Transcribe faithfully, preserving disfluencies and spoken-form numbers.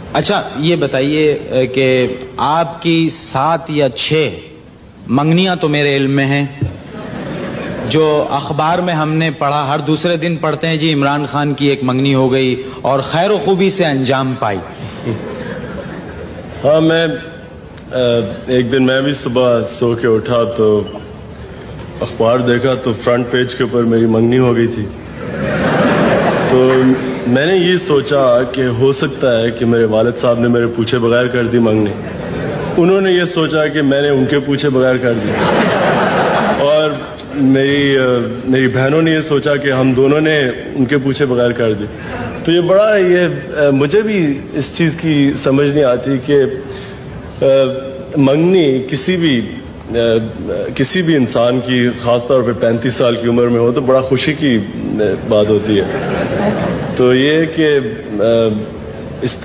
اچھا یہ بتائیے کہ آپ کی سات یا چھ منگنیاں تو میرے علم میں ہیں، جو اخبار میں ہم نے پڑھا، ہر دوسرے دن پڑھتے ہیں جی عمران خان کی ایک منگنی ہو گئی اور خیر و خوبی سے انجام پائی. ہاں، میں ایک دن میں بھی صبح سو کے اٹھا تو اخبار دیکھا تو فرنٹ پیج کے اوپر میری منگنی ہو گئی تھی. تو میں نے یہ سوچا کہ ہو سکتا ہے کہ میرے والد صاحب نے میرے پوچھے بغیر کر دی منگنی. انہوں نے یہ سوچا کہ میں نے ان کے پوچھے بغیر کر دی، اور میری میری بہنوں نے یہ سوچا کہ ہم دونوں نے ان کے پوچھے بغیر کر دی. تو یہ بڑا یہ مجھے بھی اس چیز کی سمجھ نہیں آتی کہ منگنی کسی بھی کسی بھی انسان کی، خاص طور پہ پینتیس سال کی عمر میں ہو تو بڑا خوشی کی بات ہوتی ہے. تو یہ کہ